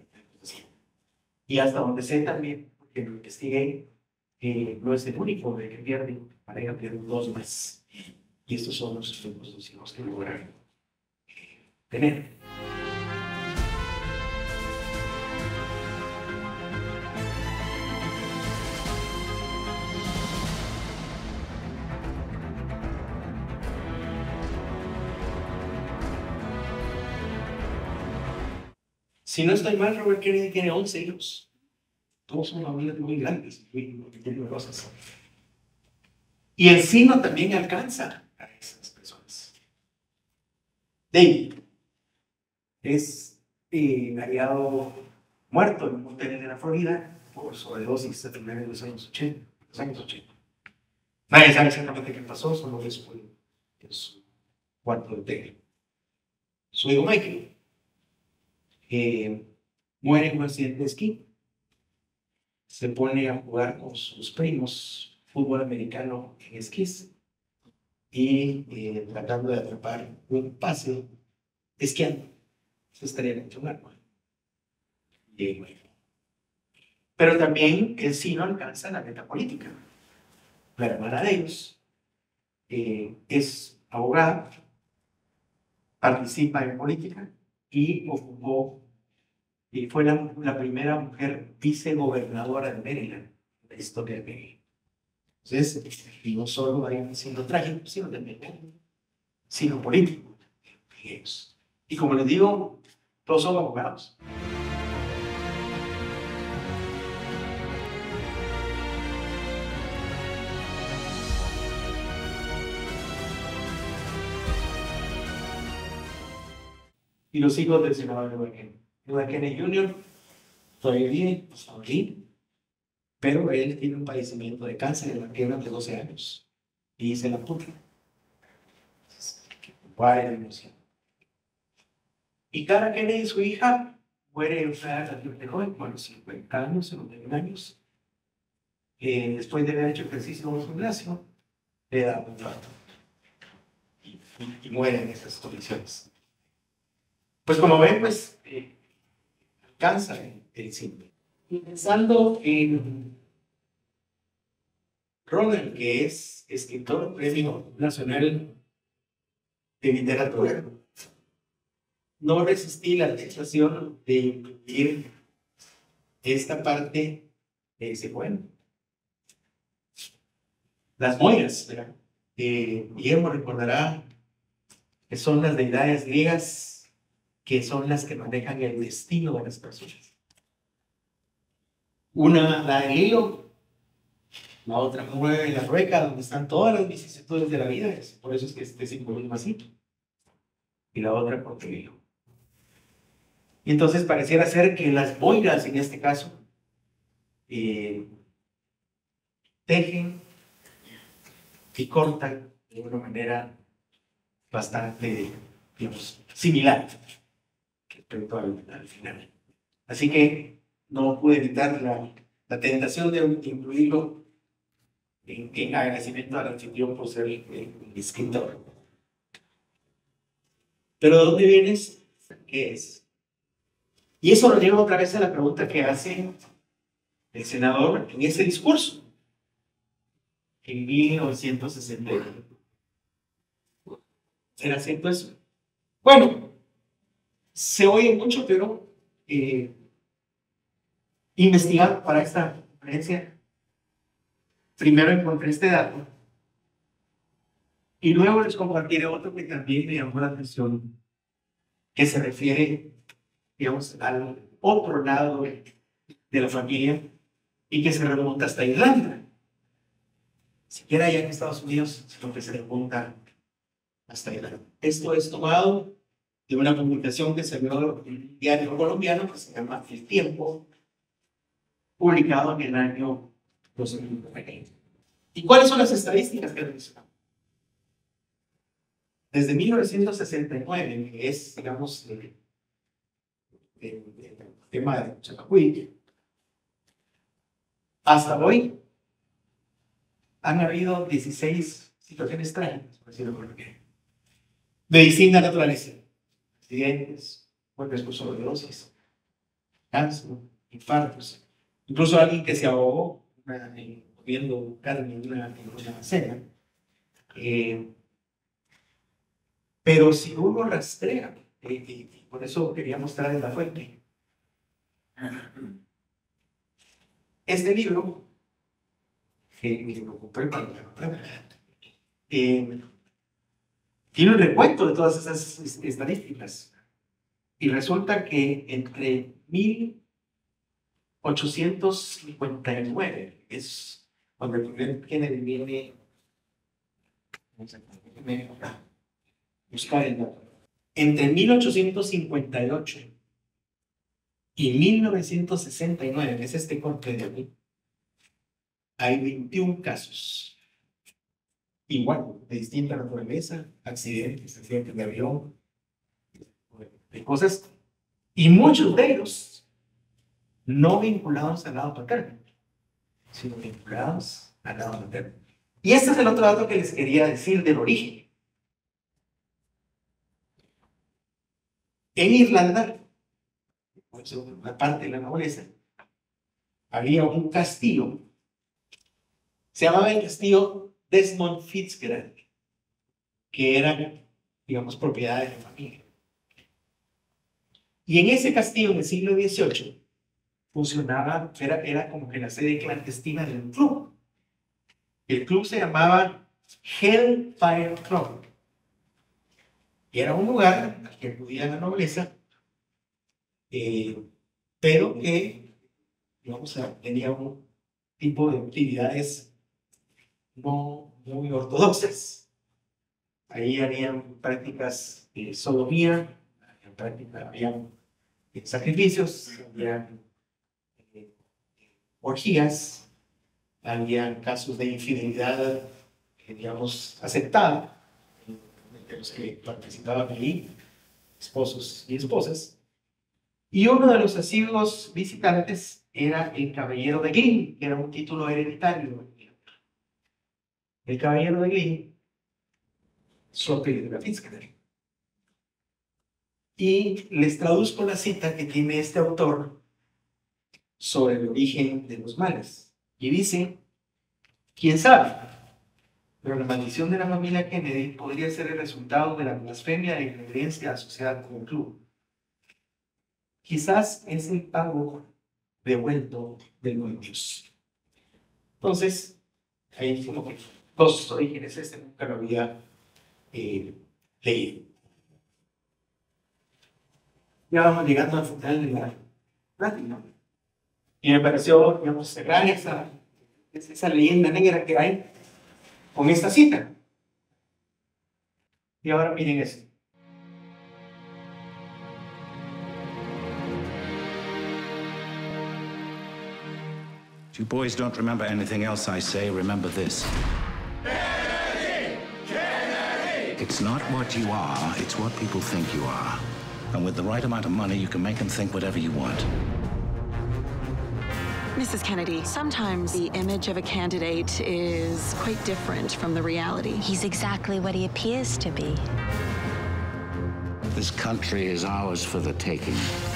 Y hasta donde sé también, porque lo investigué, eh, no es el único de que pierde, para ella pierde dos más. Y estos son los dos hijos que lograron eh, tener. Si no estoy mal, Robert Kennedy tiene once hijos. Todos son familias muy grandes, muy, muy numerosas. Y el sino también alcanza a esas personas. David es eh, hallado muerto en un hotel de la Florida por sobredosis a finales de los años ochenta. Los años ochenta. Nadie sabe exactamente qué pasó, solo que fue en su cuarto de hotel. Su hijo Michael Eh, muere en un accidente de esquí, se pone a jugar con sus primos fútbol americano en esquís y eh, tratando de atrapar un pase esquiando. Eso estaría mucho mal. Eh, pero también el sí no alcanza la meta política. La hermana de ellos eh, es abogada, participa en política y ocupó, y fue la, la primera mujer vicegobernadora de Maryland en la historia de Maryland. Entonces, no solo hay un signo trágico, sino también un signo político. Y como les digo, todos son abogados. Y los hijos del senador Edward Kennedy. Edward Kennedy junior todavía vive, pues aquí, pero él tiene un padecimiento de cáncer en la pierna de doce años y se la puta. Y Cara Kennedy, su hija, muere relativamente joven, bueno, cincuenta años, cincuenta y uno años, eh, después de haber hecho ejercicio en un gimnasio, le da un infarto y, y, y muere en esas condiciones. Pues como ven, pues eh, alcanza el, el síndrome. Y pensando en Ronald, que es escritor Premio Nacional de Literatura, no resistí la tentación de incluir esta parte de ese poema. Las moiras, ¿verdad? Eh, Guillermo recordará que son las deidades griegas que son las que manejan el destino de las personas. Una da el hilo, la otra mueve la rueca, donde están todas las vicisitudes de la vida, por eso es que este simbolismo así, y la otra corta el hilo. Y entonces pareciera ser que las moiras, en este caso, eh, tejen y cortan de una manera bastante, digamos, similar respecto al, al final. Así que no pude evitar la, la tentación de incluirlo en, en agradecimiento al anfitrión por ser el, el escritor. Pero ¿de dónde vienes? ¿Qué es? Y eso nos lleva otra vez a la pregunta que hace el senador en ese discurso, en mil novecientos sesenta y uno. ¿Será cierto eso? Bueno, se oye mucho, pero eh, investigando para esta conferencia, primero encontré este dato y luego les compartiré otro que también me llamó la atención, que se refiere, digamos, al otro lado de la familia y que se remonta hasta Irlanda. Siquiera allá en Estados Unidos, sino que se remonta hasta Irlanda. Esto es tomado de una publicación que salió en un diario colombiano que se llama El Tiempo, publicado en el año dos mil veinte. ¿Y cuáles son las estadísticas que realizamos? Desde mil novecientos sesenta y nueve, que es, digamos, el, el, el tema de Chacabuí, hasta hoy han habido dieciséis situaciones trágicas, por decirlo por lo que, de distinta naturaleza. Accidentes, muertes por sobredosis, cáncer, infartos, incluso alguien que se ahogó eh, comiendo carne en una, en una cena. Eh, pero si uno rastrea, eh, y por eso quería mostrar en la fuente, este libro, que me ocupé para eh, tiene un recuento de todas esas estadísticas. Y resulta que entre mil ochocientos cincuenta y nueve, es cuando el primer Kennedy viene, buscar el dato, entre mil ochocientos cincuenta y ocho y mil novecientos sesenta y nueve, es este corte de aquí, hay veintiún casos. Igual, de distinta naturaleza, accidentes, accidentes de avión, de cosas, y muchos de ellos no vinculados al lado paterno, sino vinculados al lado materno. Y este es el otro dato que les quería decir del origen. En Irlanda, pues, una parte de la nobleza, había un castillo, se llamaba el castillo Desmond Fitzgerald, que era, digamos, propiedad de la familia. Y en ese castillo, en el siglo dieciocho, funcionaba, era, era como que la sede clandestina de un club. El club se llamaba Hellfire Club. Y era un lugar al que acudía la nobleza, eh, pero que, digamos, tenía un tipo de actividades no muy ortodoxas. Ahí habían prácticas de sodomía, había prácticas, habían sacrificios, habían eh, orgías, había casos de infidelidad, eh, digamos, aceptada de los que participaban ahí, esposos y esposas. Y uno de los asiduos visitantes era el Caballero de Glin, que era un título hereditario. El Caballero de Glin, su apellido era Fitzgerald. Y les traduzco la cita que tiene este autor sobre el origen de los males. Y dice, quién sabe, pero la maldición de la familia Kennedy podría ser el resultado de la blasfemia e irreverencia asociada con el club. Quizás es el pago devuelto del buen Dios. Entonces, ahí como que dos orígenes, este nunca lo había eh, leído. Ya vamos llegando al final de la plática. Y me pareció, digamos, cerrar esa, esa leyenda negra que hay con esta cita. Y ahora miren esto. If you boys don't remember anything else I say, remember this. Kennedy! Kennedy! It's not what you are, it's what people think you are. And with the right amount of money, you can make them think whatever you want. Missus Kennedy, sometimes the image of a candidate is quite different from the reality. He's exactly what he appears to be. This country is ours for the taking.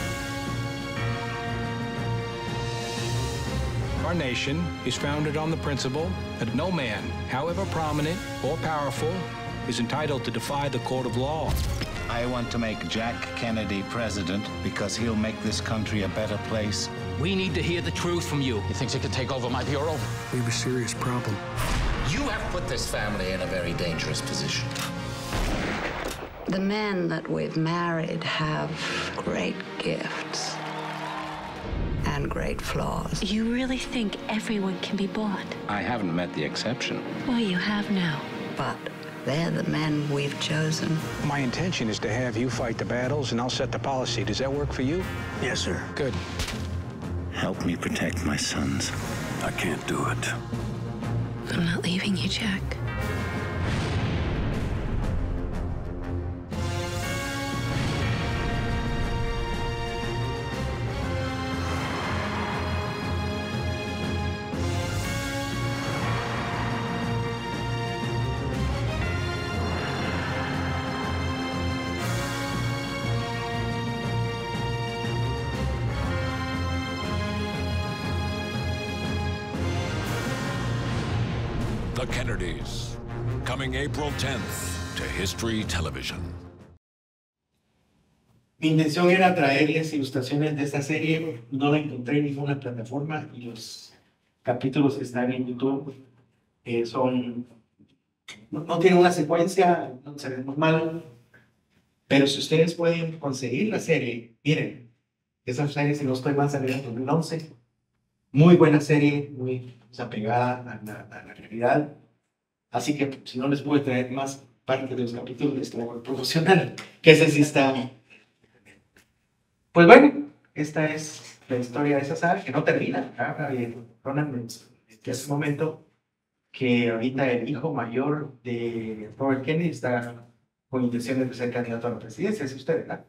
Our nation is founded on the principle that no man, however prominent or powerful, is entitled to defy the court of law. I want to make Jack Kennedy president because he'll make this country a better place. We need to hear the truth from you. He thinks he can take over my bureau? We have a serious problem. You have put this family in a very dangerous position. The men that we've married have great gifts and great flaws. You really think everyone can be bought? I haven't met the exception. Well, you have now. But they're the men we've chosen. My intention is to have you fight the battles and I'll set the policy. Does that work for you? Yes, sir. Good. Help me protect my sons. I can't do it. I'm not leaving you, Jack. The Kennedys, coming April tenth to History Television. Mi intención era traerles ilustraciones de esta serie, no la encontré en ninguna plataforma y los capítulos que están en YouTube eh, son, no, no tienen una secuencia, no se ven normal, pero si ustedes pueden conseguir la serie, miren, esa serie, si no estoy mal, salió en dos mil once, muy buena serie, muy apegada a la, a la realidad, así que si no les puedo traer más parte de los capítulos, les traigo el promocional, que ese sí está. Pues bueno, esta es la historia de esa saga que no termina. Ronan en ese momento que ahorita el hijo mayor de Robert Kennedy está con intenciones de ser candidato a la presidencia, es usted, ¿verdad?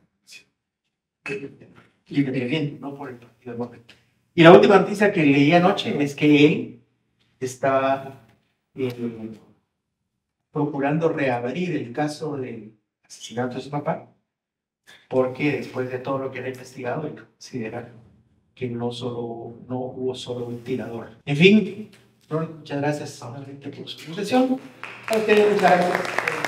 Y bien, no por el partido demócrata. Y la última noticia que leí anoche es que él estaba eh, procurando reabrir el caso del asesinato de su papá, porque después de todo lo que era investigado, él considera que no, solo, no hubo solo un tirador. En fin, muchas gracias por su atención. A ustedes, muchas gracias.